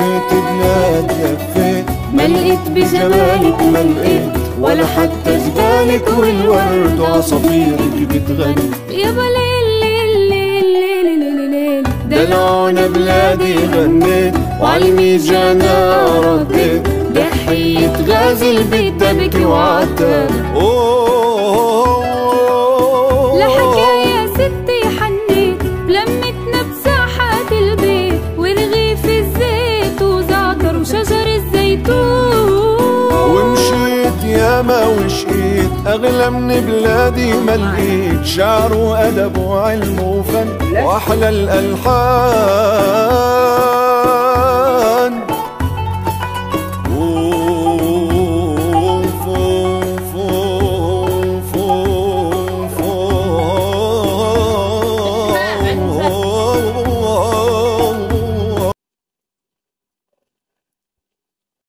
لفيت بلاد لفيت ما لقيت بجمالك ما لقيت ولا حتى جبالك والورد وعصافيرك بتغني. يابا ليل ليل ليل ليل ليل دلعونا بلادي غنيت وعالميجانا رديت ضحية غازل بتبكي وعتاب. لحكاية ستي حنيت لمتنا بساحات البيت ورغيف الزيت وزعتر وشجر الزيتون. ومشيت ياما وشقيت أغلى من بلادي ما لقيت شعر وأدب وعلم وفن وأحلى الألحان.